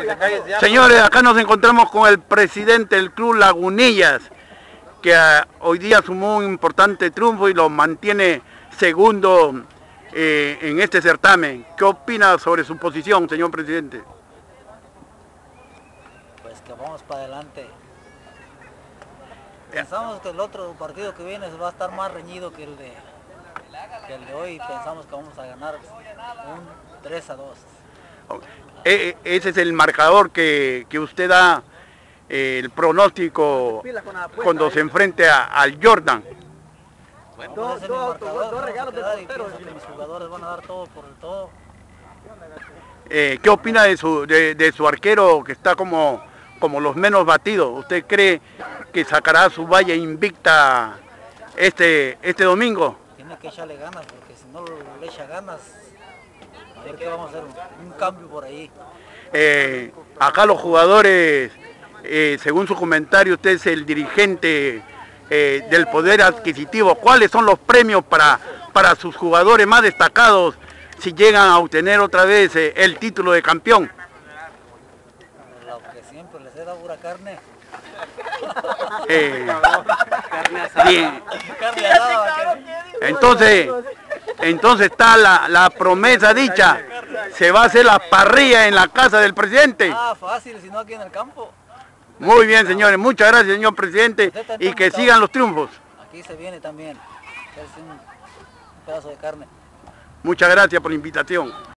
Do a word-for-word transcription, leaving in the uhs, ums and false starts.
Señores, acá nos encontramos con el presidente del Club Lagunillas, que uh, hoy día sumó un importante triunfo y lo mantiene segundo eh, en este certamen. ¿Qué opina sobre su posición, señor presidente? Pues que vamos para adelante. Pensamos que el otro partido que viene va a estar más reñido que el de, que el de hoy. Pensamos que vamos a ganar un tres a dos. E ese es el marcador que, que usted da, eh, el pronóstico cuando se enfrente a, al Jordan. Bueno, pues ese es mi marcador, dos regalos de portero. Que mis jugadores van a dar todo por el todo. Eh, ¿Qué opina de su, de, de su arquero que está como, como los menos batidos? ¿Usted cree que sacará su valla invicta este, este domingo? Tiene que echarle ganas, porque si no le echa ganas, a ver qué vamos a hacer, un, un cambio por ahí. Eh, acá los jugadores, eh, según su comentario, usted es el dirigente eh, del poder adquisitivo. ¿Cuáles son los premios para, para sus jugadores más destacados si llegan a obtener otra vez eh, el título de campeón? Lo que siempre les he dado pura carne. Eh, carne asada. Bien. Carne asada. Entonces, entonces está la, la promesa dicha. Se va a hacer la parrilla en la casa del presidente. Ah, fácil, si no aquí en el campo. Muy bien, señores. Muchas gracias, señor presidente. Y que sigan los triunfos. Aquí se viene también. Es un pedazo de carne. Muchas gracias por la invitación.